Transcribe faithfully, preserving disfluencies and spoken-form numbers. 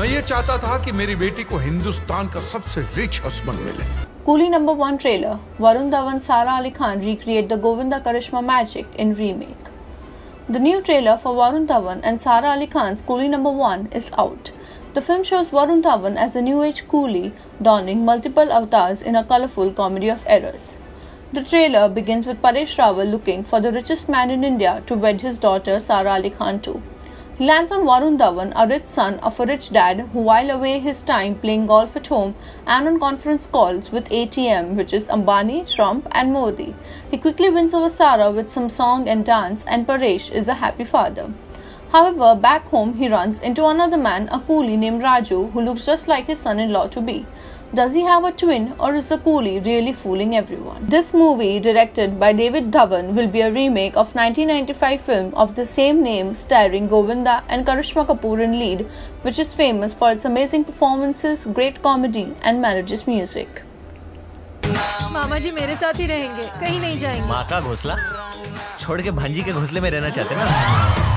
मैं ये चाहता था कि मेरी बेटी को हिंदुस्तान का सबसे रिच हस्बैंड मिले। Coolie number one trailer. Varun Dhawan, Sara Ali Khan recreate the Govinda Karishma magic in remake. The new trailer for Varun Dhawan and Sara Ali Khan's Coolie number one is out. The film shows Varun Dhawan as a new age coolie donning multiple avatars in a colorful comedy of errors. The trailer begins with Paresh Rawal looking for the richest man in India to wed his daughter Sara Ali Khan to. He lands on Varun Dhawan, a rich son of a rich dad who while away his time playing golf at home and on conference calls with A T M, which is Ambani, Trump and Modi. He quickly wins over Sara with some song and dance, and Paresh is a happy father. However, back home he runs into another man, a coolie named Raju, who looks just like his son-in-law to be. Does he have a twin, or is the coolie really fooling everyone? This movie, directed by David Dhawan, will be a remake of nineteen ninety-five film of the same name starring Govinda and Karishma Kapoor in lead, which is famous for its amazing performances, great comedy and melodious music. मामा जी मेरे साथ ही रहेंगे, कहीं नहीं जाएंगे। माँ का घोंसला छोड़ के भांजी के घोंसले में रहना चाहते ना?